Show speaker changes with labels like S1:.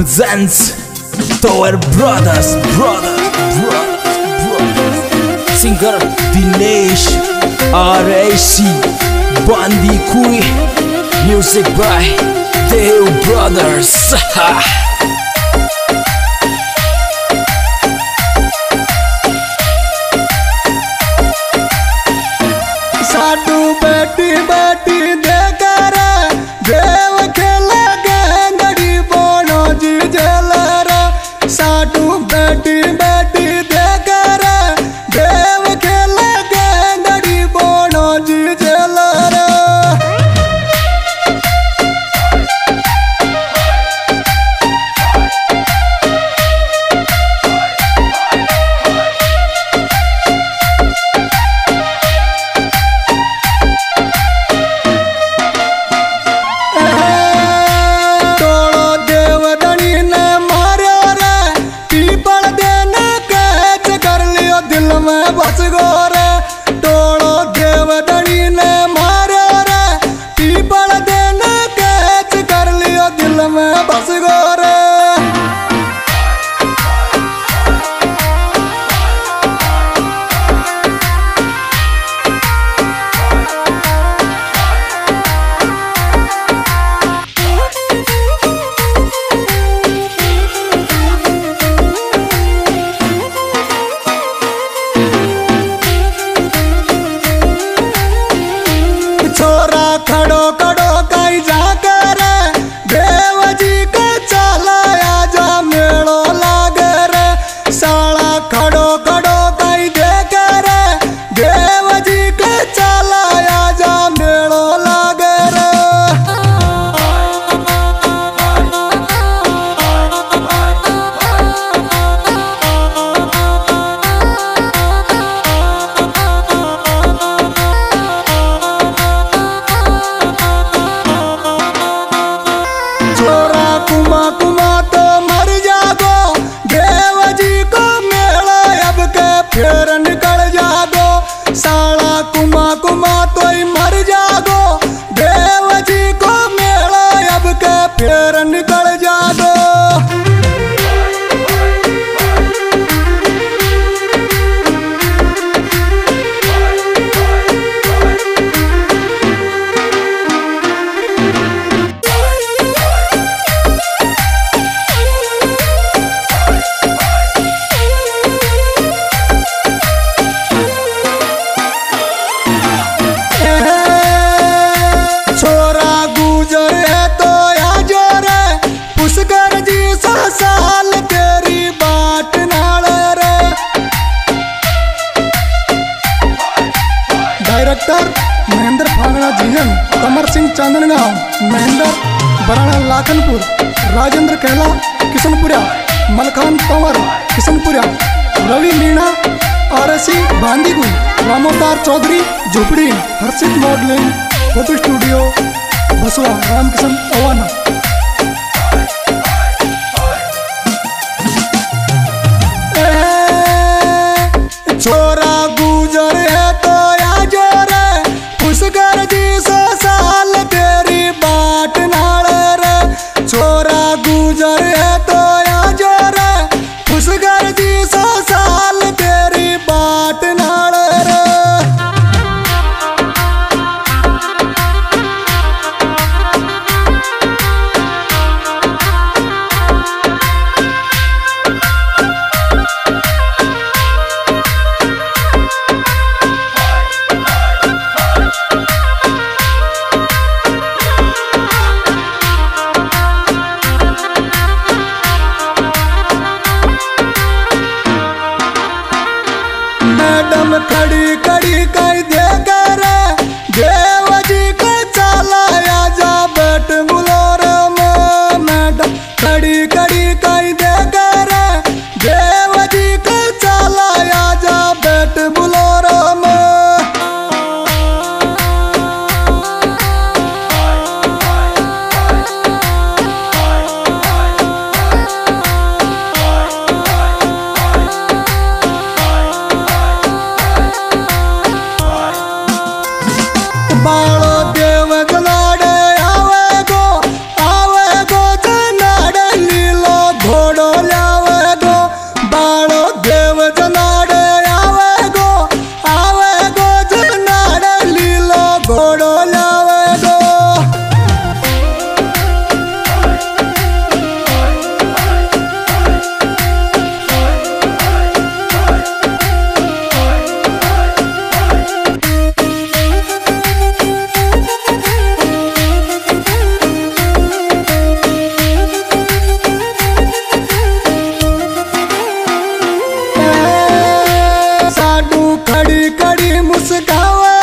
S1: presents Tower Brothers, singer Dinesh RAC, Bandi Kui, music by Dev Brothers.
S2: साटू बेटी बेटी देकर देव खेले गंगड़ी बोनो जी जलर। साटू बेटी बेटी देकर देव खेले गंगड़ी बोनो जी जलर। बस गोरे टोलो देवदनी ने मारो रे, पीपल देने कैच कर लियो दिल में बस गोरे। छोरा खड़ो खड़ो कई जाकर देव जी के चला आजा मेलो लागे रे। साला खड़ो खड़ो कई देकर देव जी के चला आजा मेलो लागे रे। कुमा कुमा तो मर जागो देव जी को मेला अब के फिर निकल जागो। साला कुमा कुमा तो ही मर जागो देव जी को मेला अब के फिर निकल जागो। छोरा गुजर है तो आजो रे, पुष्कर जी 100 साल तेरी बाट नाल रे। डायरेक्टर महेंद्र फांगड़ा जीवन, कमर सिंह चांदनगांव, महेंद्र बराड़ा लाखनपुर, राजेंद्र कहला किशनपुरा, मलखान पंवर किशनपुरा, रवि मीणा RAC बांदीकुई, रामोतार चौधरी झोपड़ी, हर्षित मॉडलिंग फोटो स्टूडियो बसवा, रामकिशन अवाना। छोरा गुजर है तो आजो रे, पुष्कर जी 100 साल तेरी बाट नाल रे। छोरा गुजर है तो आजो रे, पुष्कर जी 100 साल तेरी बाट नाल रे। मैडम खड़ी खड़ी कई देकर देव जी के चला आजा बैठ बुलोर में। मैडम खड़ी खड़ी कई देकर देव जी के चला आजा बैठ बुलोर में। कड़ी कड़ी मुस्कावे